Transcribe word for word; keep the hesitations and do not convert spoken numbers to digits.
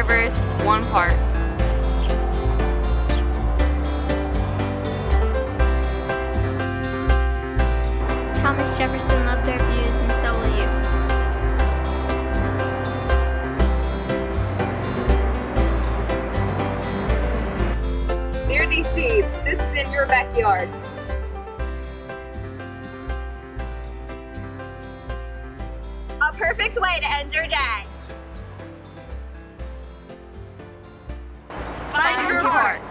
rivers, one park. Thomas Jefferson loved our views, and so will you. Dear D C, this is in your backyard. A perfect way to end your day. Find your heart.